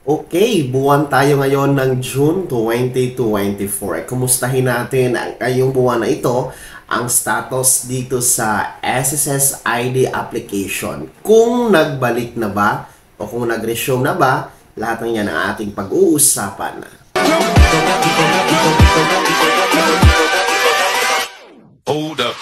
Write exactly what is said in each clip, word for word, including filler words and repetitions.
Okay, buwan tayo ngayon ng June twenty twenty-four. Kumustahin natin ang ngayong buwan na ito, ang status dito sa S S S I D application. Kung nagbalik na ba o kung nag-resume na ba, lahat ng yan ang ating pag-uusapan. Hold up.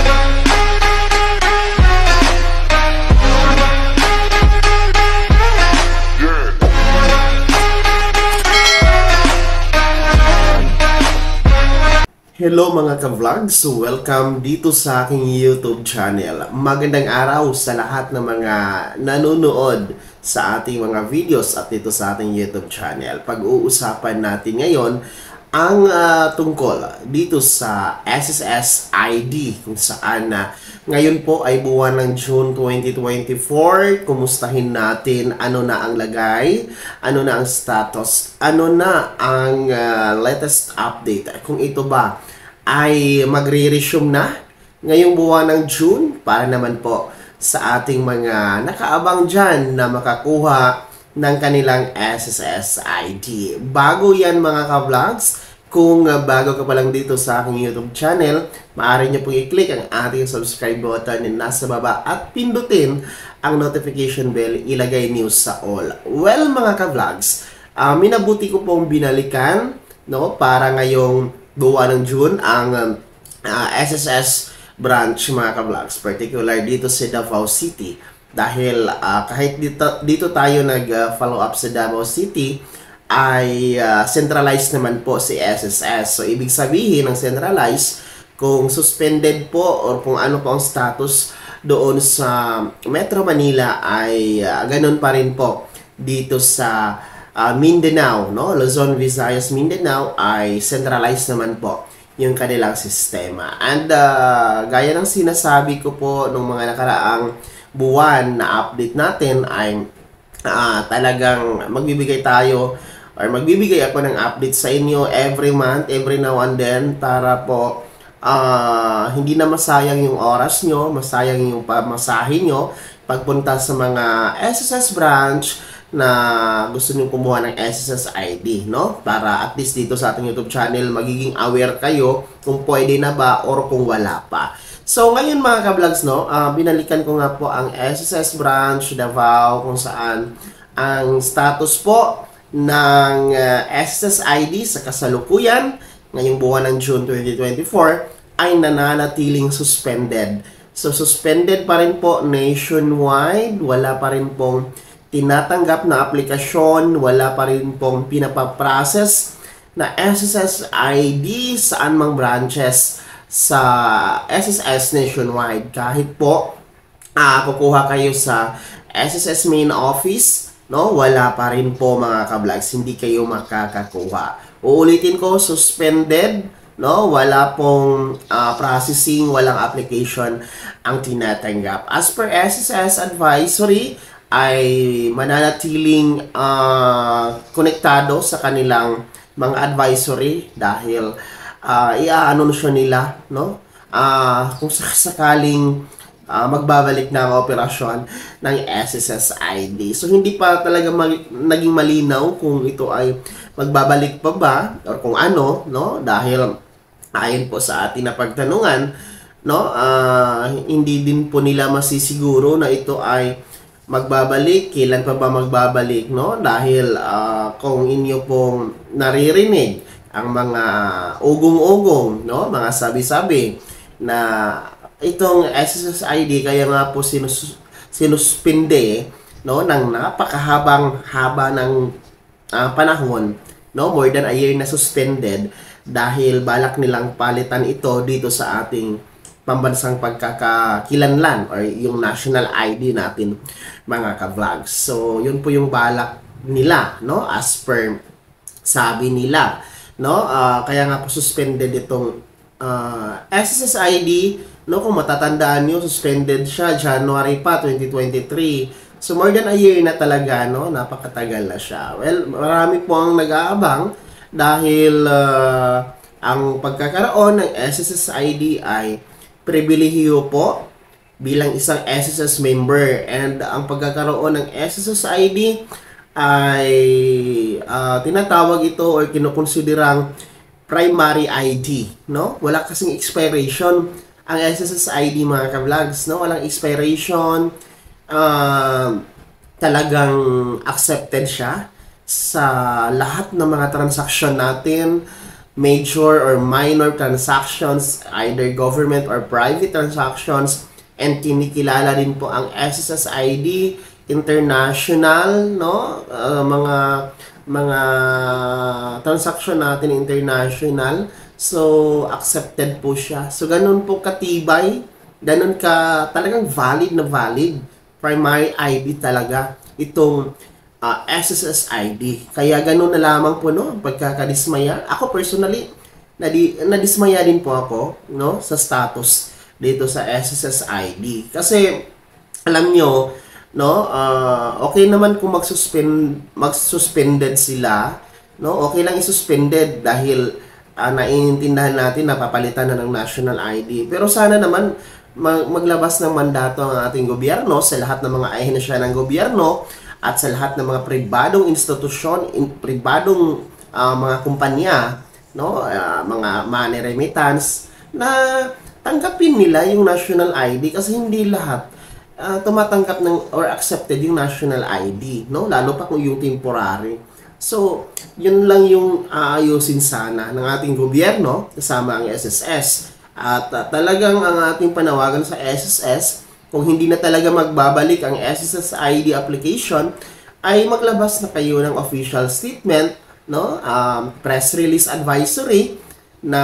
Hello mga ka-vlogs! Welcome dito sa aking YouTube channel. Magandang araw sa lahat ng mga nanonood sa ating mga videos at dito sa ating YouTube channel. Pag-uusapan natin ngayon ang uh, tungkol dito sa S S S I D, kung saan na uh, ngayon po ay buwan ng June twenty twenty-four. Kumustahin natin ano na ang lagay, ano na ang status, ano na ang uh, latest update, kung ito ba ay magre-resume na ngayong buwan ng June, para naman po sa ating mga nakaabang dyan na makakuha ng kanilang S S S I D. Bago yan mga ka-vlogs, kung uh, bago ka pa lang dito sa aking YouTube channel, maaari nyo pong i-click ang ating subscribe button na nasa baba at pindutin ang notification bell, ilagay news sa all. Well mga ka-vlogs, uh, minabuti ko pong binalikan, no, para ngayong buwan ng June ang um, uh, S S S branch mga ka-vlogs, particular dito sa Davao City. Dahil uh, kahit dito, dito tayo nag-follow uh, up sa Davao City, ay uh, centralized naman po si S S S. So, ibig sabihin ng centralized, kung suspended po or kung ano po ang status doon sa Metro Manila, ay uh, ganun pa rin po dito sa uh, Mindanao, no? Luzon, Visayas, Mindanao ay centralized naman po yung kanilang sistema. And uh, gaya ng sinasabi ko po nung mga nakaraang buwan na update natin, ay uh, talagang magbibigay tayo or magbibigay ako ng update sa inyo every month, every now and then, para po uh, hindi na masayang yung oras nyo, masayang yung pamasahe nyo pagpunta sa mga S S S branch na gusto nyo kumuha ng S S S I D, no? Para at least dito sa ating YouTube channel, magiging aware kayo kung pwede na ba or kung wala pa. So, ngayon mga ka-vlogs, no, uh, binalikan ko nga po ang S S S branch Davao, kung saan ang status po ng uh, S S S I D sa kasalukuyan ngayong buwan ng June twenty twenty-four ay nananatiling suspended. So, suspended pa rin po nationwide, wala pa rin pong tinatanggap na aplikasyon, wala pa rin pong pinapaprocess na S S S I D saan mang branches sa S S S nationwide. Kahit po uh, kukuha kayo sa S S S main office, no, wala pa rin po mga ka-vlogs, hindi kayo makakakuha. Uulitin ko, suspended, no, wala pong uh, processing, walang application ang tinatanggap. As per S S S advisory, ay mananatiling uh, konektado sa kanilang mga advisory dahil uh, i-anunsyo nila, no, uh, kung sakaling uh, magbabalik na ang operasyon ng S S S I D. So, hindi pa talaga mag naging malinaw kung ito ay magbabalik pa ba or kung ano, no, dahil ayon po sa ating napagtanungan, no, uh, hindi din po nila masisiguro na ito ay magbabalik, kailan pa ba magbabalik, no? Dahil uh, kung inyo pong naririnig ang mga ugong-ugong, no, mga sabi-sabi na itong S S S I D kaya nga po sinus sinuspinde, no, ng napakahabang haba ng uh, panahon, no, more than a year na suspended, dahil balak nilang palitan ito dito sa ating pambansang pagkakakilanlan or yung national I D natin mga ka-vlogs. So, yun po yung balak nila, no, as per sabi nila, no. Uh, kaya nga po suspended itong uh, S S S I D, no. Kung matatandaan nyo, suspended siya January pa twenty twenty-three. So, more than a year na talaga, no, napakatagal na siya. Well, marami po ang nag-aabang dahil uh, ang pagkakaroon ng S S S I D ay pribilehiyo po bilang isang S S S member, and ang pagkakaroon ng S S S I D ay uh, tinatawag ito or kinukonsiderang primary I D, no? Wala kasing expiration ang S S S I D, mga ka-vlogs, no? Walang expiration. Uh, talagang accepted siya sa lahat ng mga transaction natin, major or minor transactions, either government or private transactions, and kinikilala din po ang S S S I D international, no? Uh, mga mga transaction natin international. So, accepted po siya. So, ganun po katibay, ganun ka, talagang valid na valid, primary I D talaga, itong uh, S S S I D. Kaya ganun na lamang po, no, pagkakadismaya. Ako personally, nadi, nadismaya din po ako, no, sa status dito sa S S S I D. Kasi, alam nyo, no, uh, okay naman kung mag-suspend, mag-suspended sila, no, okay lang i-suspended dahil uh, naiintindihan natin na papalitan na ng national I D. Pero sana naman mag maglabas ng mandato ang ating gobyerno sa lahat ng mga ahensya ng gobyerno at sa lahat ng mga pribadong institusyon, in, pribadong uh, mga kumpanya, no, uh, mga money remittance, na tanggapin nila yung national I D kasi hindi lahat Uh, tumatanggap ng or accepted yung national I D, no? Lalo pa kung yung temporary. So, yun lang yung aayusin sana ng ating gobyerno kasama ang S S S. At uh, talagang ang ating panawagan sa S S S, kung hindi na talaga magbabalik ang S S S I D application, ay maglabas na kayo ng official statement, no? Um, press release advisory na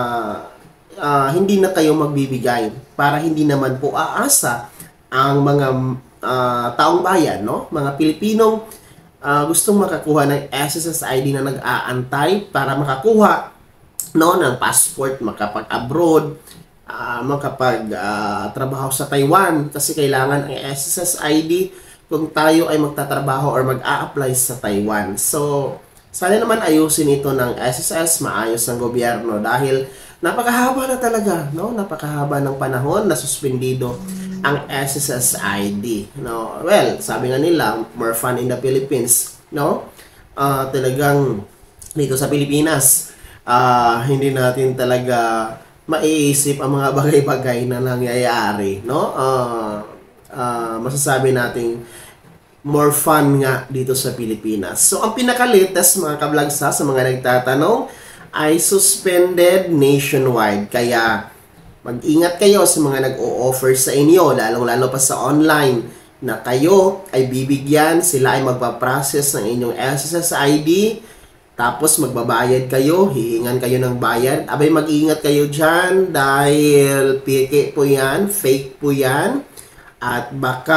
uh, hindi na kayo magbibigay para hindi naman po aasa ang mga uh, taong bayan, no? Mga Pilipinong uh, gustong makakuha ng S S S I D na nag-aantay para makakuha, no, ng passport, makapag-abroad, uh, makapag-trabaho uh, sa Taiwan kasi kailangan ang S S S I D kung tayo ay magtatrabaho or mag-a-apply sa Taiwan. So, sana naman ayusin ito ng S S S, maayos ng gobyerno dahil napakahaba na talaga, no? Napakahaba ng panahon na suspendido ang S S S I D, no? Well, sabi nga nila, more fun in the Philippines, no? Uh, talagang dito sa Pilipinas, uh, hindi natin talaga maiisip ang mga bagay-bagay na nangyayari, no? Uh, uh, masasabi nating more fun nga dito sa Pilipinas. So, ang pinaka-latest, mga ka-vlogs, sa mga nagtatanong, ay suspended nationwide. Kaya, mag-ingat kayo sa mga nag-o-offer sa inyo, lalong-lalo pa sa online, na kayo ay bibigyan, sila ay magpaprocess ng inyong S S S I D, tapos magbabayad kayo, hihingan kayo ng bayad. Abay, mag-ingat kayo dyan dahil peke po yan, fake po yan, at baka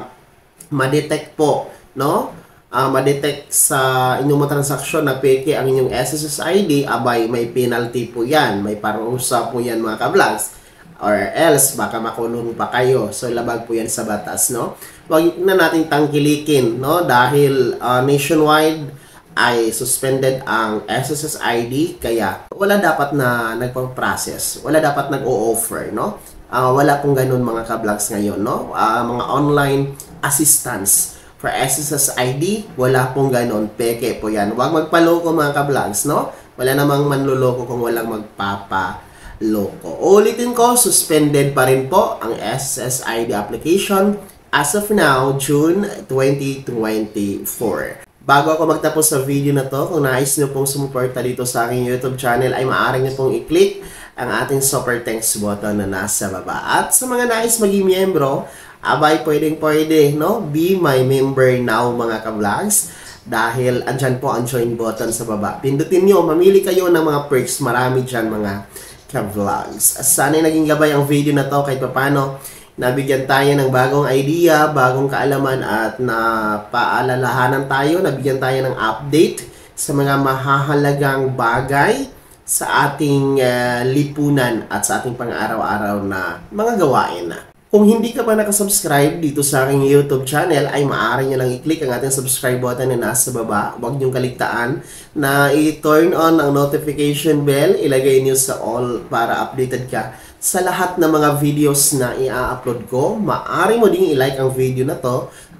ma-detect po, no? Uh, ma-detect sa inyong mga transaksyon na peke ang inyong S S S I D, abay, may penalty po yan, may parusa po yan, mga ka-vlogs, or else baka makulong pa kayo. So, labag po yan sa batas, no? Huwag na natin tangkilikin, no? Dahil uh, nationwide ay suspended ang S S S I D, kaya wala dapat na nagpa-process, wala dapat nag-o-offer, no? Uh, wala pong ganun, mga ka-vlogs ngayon, no? Uh, mga online assistance for S S S I D, wala pong ganon. Peke po yan. Huwag magpaloko, mga ka-vlogs, no? Wala namang manluloko kung walang magpapaloko. Ulitin ko, suspended pa rin po ang S S S I D application as of now, June twenty twenty-four. Bago ako magtapos sa video na to, kung nais nyo pong sumuporta dito sa aking YouTube channel, ay maaari nyo pong i-click ang ating super thanks button na nasa baba. At sa mga nais maging miyembro, abay, pwedeng pwede, no? Be my member now, mga ka-vlogs. Dahil andyan po ang join button sa baba. Pindutin nyo, mamili kayo ng mga perks. Marami dyan, mga ka-vlogs. Sana'y naging gabay ang video na to kahit paano nabigyan tayo ng bagong idea, bagong kaalaman at napaalalahanan tayo, nabigyan tayo ng update sa mga mahahalagang bagay sa ating uh, lipunan at sa ating pang-araw-araw na mga gawain na. Kung hindi ka pa nakasubscribe dito sa aking YouTube channel, ay maaari nyo lang i-click ang ating subscribe button na nasa baba. Huwag nyong kaligtaan na i-turn on ang notification bell, ilagay nyo sa all para updated ka sa lahat ng mga videos na i-upload ko. Maaari mo ding i-like ang video na to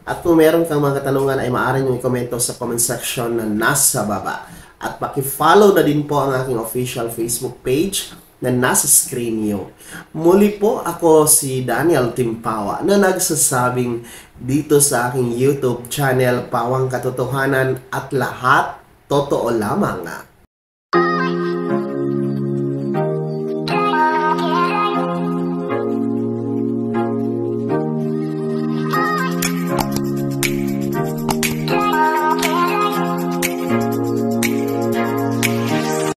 At kung meron kang mga katanungan ay maaari nyo i-komento sa comment section na nasa baba. At paki-follow na din po ang aking official Facebook page na nasa screen nyo. Muli po ako si Daniel Timpawa na nagsasabing dito sa aking YouTube channel Pawang Katotohanan at lahat totoo lamang.